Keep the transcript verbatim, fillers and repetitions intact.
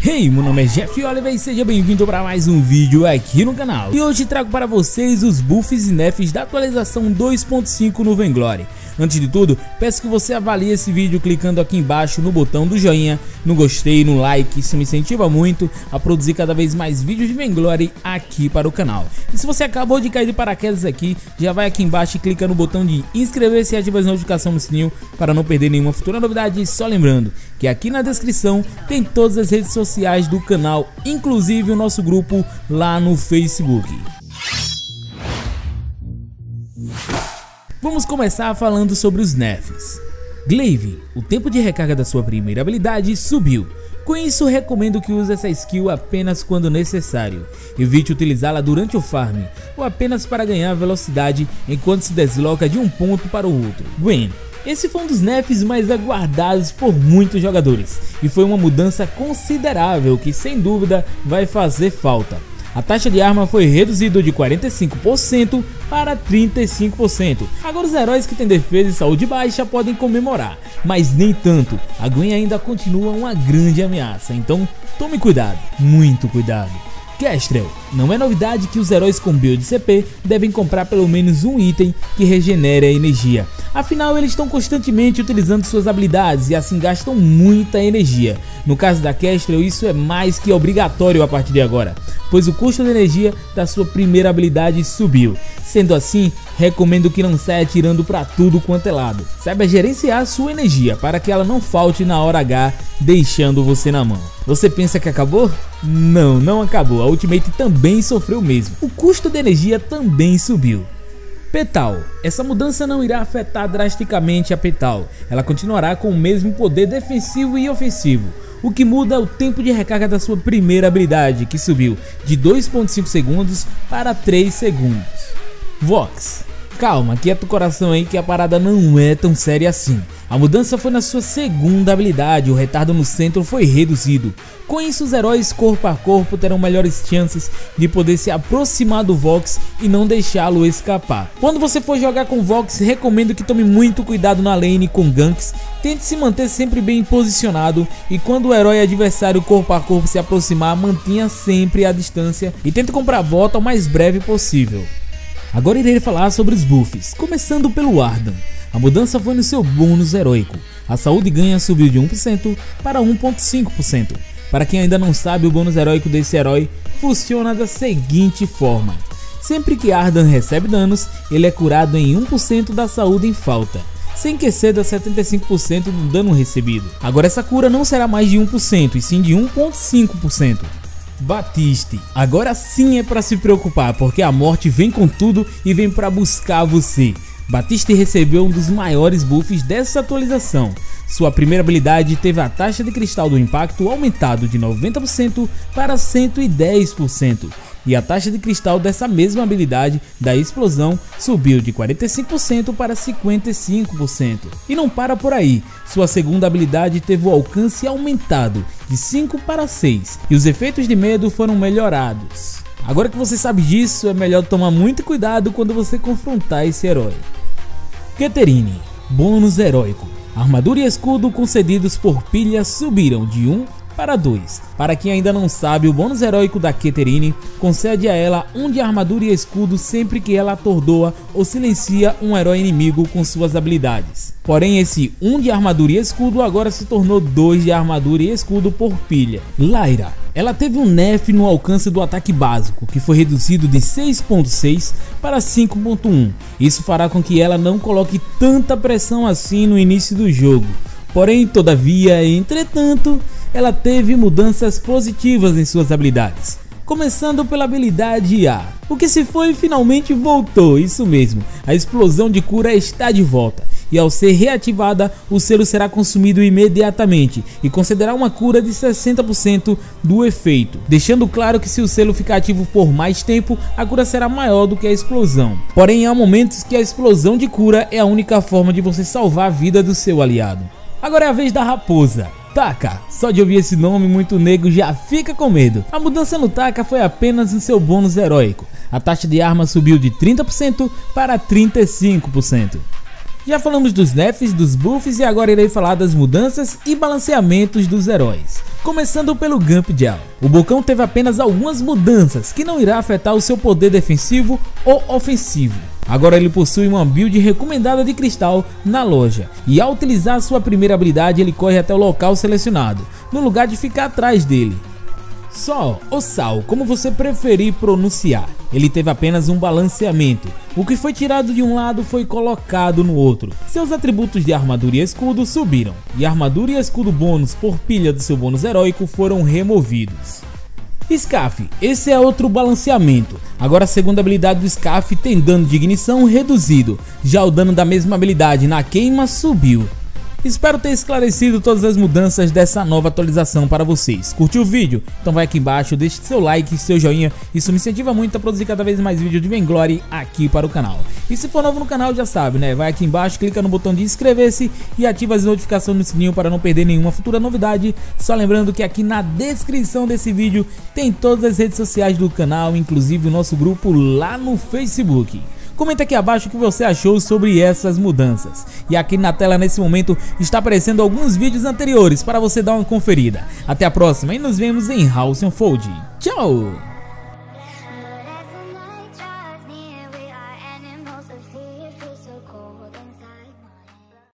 Hey, meu nome é Jeff Oliver e seja bem-vindo para mais um vídeo aqui no canal. E hoje trago para vocês os buffs e nerfs da atualização dois ponto cinco no Vainglory. Antes de tudo, peço que você avalie esse vídeo clicando aqui embaixo no botão do joinha, no gostei, no like, isso me incentiva muito a produzir cada vez mais vídeos de Vainglory aqui para o canal. E se você acabou de cair de paraquedas aqui, já vai aqui embaixo e clica no botão de inscrever-se e ativa as notificações no sininho para não perder nenhuma futura novidade. E só lembrando que aqui na descrição tem todas as redes sociais do canal, inclusive o nosso grupo lá no Facebook. Vamos começar falando sobre os nerfs. Glaive, o tempo de recarga da sua primeira habilidade subiu. Com isso, recomendo que use essa skill apenas quando necessário. Evite utilizá-la durante o farm, ou apenas para ganhar velocidade enquanto se desloca de um ponto para o outro. Gwen, esse foi um dos nerfs mais aguardados por muitos jogadores, e foi uma mudança considerável que sem dúvida vai fazer falta. A taxa de arma foi reduzida de quarenta e cinco por cento para trinta e cinco por cento. Agora os heróis que têm defesa e saúde baixa podem comemorar, mas nem tanto. A Gwen ainda continua uma grande ameaça, então tome cuidado, muito cuidado. Kestrel, não é novidade que os heróis com build C P devem comprar pelo menos um item que regenere a energia. Afinal, eles estão constantemente utilizando suas habilidades e assim gastam muita energia. No caso da Kestrel, isso é mais que obrigatório a partir de agora, pois o custo de energia da sua primeira habilidade subiu. Sendo assim, recomendo que não saia atirando para tudo quanto é lado. Saiba gerenciar sua energia para que ela não falte na hora H, deixando você na mão. Você pensa que acabou? Não, não acabou. A Ultimate também sofreu o mesmo. O custo de energia também subiu. Petal. Essa mudança não irá afetar drasticamente a Petal. Ela continuará com o mesmo poder defensivo e ofensivo. O que muda é o tempo de recarga da sua primeira habilidade, que subiu de dois ponto cinco segundos para três segundos. Vox. Calma, quieta o coração aí que a parada não é tão séria assim. A mudança foi na sua segunda habilidade, o retardo no centro foi reduzido. Com isso, os heróis corpo a corpo terão melhores chances de poder se aproximar do Vox e não deixá-lo escapar. Quando você for jogar com Vox, recomendo que tome muito cuidado na lane com ganks, tente se manter sempre bem posicionado e quando o herói adversário corpo a corpo se aproximar, mantenha sempre a distância e tente comprar a volta o mais breve possível. Agora irei falar sobre os buffs, começando pelo Ardan. A mudança foi no seu bônus heróico. A saúde ganha subiu de um por cento para um ponto cinco por cento. Para quem ainda não sabe, o bônus heróico desse herói funciona da seguinte forma. Sempre que Ardan recebe danos, ele é curado em um por cento da saúde em falta, sem que exceda setenta e cinco por cento do dano recebido. Agora essa cura não será mais de um por cento, e sim de um ponto cinco por cento. Batiste, agora sim é para se preocupar, porque a morte vem com tudo e vem para buscar você. Batiste recebeu um dos maiores buffs dessa atualização. Sua primeira habilidade teve a taxa de cristal do impacto aumentado de noventa por cento para cento e dez por cento. E a taxa de cristal dessa mesma habilidade da explosão subiu de quarenta e cinco por cento para cinquenta e cinco por cento. E não para por aí, sua segunda habilidade teve o alcance aumentado de cinco para seis e os efeitos de medo foram melhorados. Agora que você sabe disso, é melhor tomar muito cuidado quando você confrontar esse herói. Keterine, bônus heróico. Armadura e escudo concedidos por pilha subiram de um para dois. Para quem ainda não sabe, o bônus heróico da Keterine concede a ela um de armadura e escudo sempre que ela atordoa ou silencia um herói inimigo com suas habilidades. Porém, esse um de armadura e escudo agora se tornou dois de armadura e escudo por pilha. Lyra. Ela teve um nerf no alcance do ataque básico, que foi reduzido de seis ponto seis para cinco ponto um. Isso fará com que ela não coloque tanta pressão assim no início do jogo. Porém, todavia, entretanto, ela teve mudanças positivas em suas habilidades. Começando pela habilidade A. O que se foi finalmente voltou, isso mesmo. A explosão de cura está de volta. E ao ser reativada, o selo será consumido imediatamente e concederá uma cura de sessenta por cento do efeito, deixando claro que se o selo ficar ativo por mais tempo, a cura será maior do que a explosão. Porém, há momentos que a explosão de cura é a única forma de você salvar a vida do seu aliado. Agora é a vez da raposa. Taka, só de ouvir esse nome muito nego já fica com medo. A mudança no Taka foi apenas no seu bônus heróico. A taxa de arma subiu de trinta por cento para trinta e cinco por cento. Já falamos dos nerfs, dos buffs e agora irei falar das mudanças e balanceamentos dos heróis. Começando pelo Gump Gel. O Bocão teve apenas algumas mudanças que não irá afetar o seu poder defensivo ou ofensivo. Agora ele possui uma build recomendada de cristal na loja e ao utilizar sua primeira habilidade ele corre até o local selecionado, no lugar de ficar atrás dele. Sol ou Sal, como você preferir pronunciar, ele teve apenas um balanceamento. O que foi tirado de um lado foi colocado no outro. Seus atributos de armadura e escudo subiram, e armadura e escudo bônus por pilha do seu bônus heróico foram removidos. Scarf, esse é outro balanceamento. Agora a segunda habilidade do Scarf tem dano de ignição reduzido, já o dano da mesma habilidade na queima subiu. Espero ter esclarecido todas as mudanças dessa nova atualização para vocês. Curtiu o vídeo? Então vai aqui embaixo, deixe seu like, seu joinha, isso me incentiva muito a produzir cada vez mais vídeos de Vainglory aqui para o canal. E se for novo no canal já sabe, né? Vai aqui embaixo, clica no botão de inscrever-se e ativa as notificações no sininho para não perder nenhuma futura novidade. Só lembrando que aqui na descrição desse vídeo tem todas as redes sociais do canal, inclusive o nosso grupo lá no Facebook. Comenta aqui abaixo o que você achou sobre essas mudanças. E aqui na tela nesse momento está aparecendo alguns vídeos anteriores para você dar uma conferida. Até a próxima e nos vemos em House and Fold. Tchau!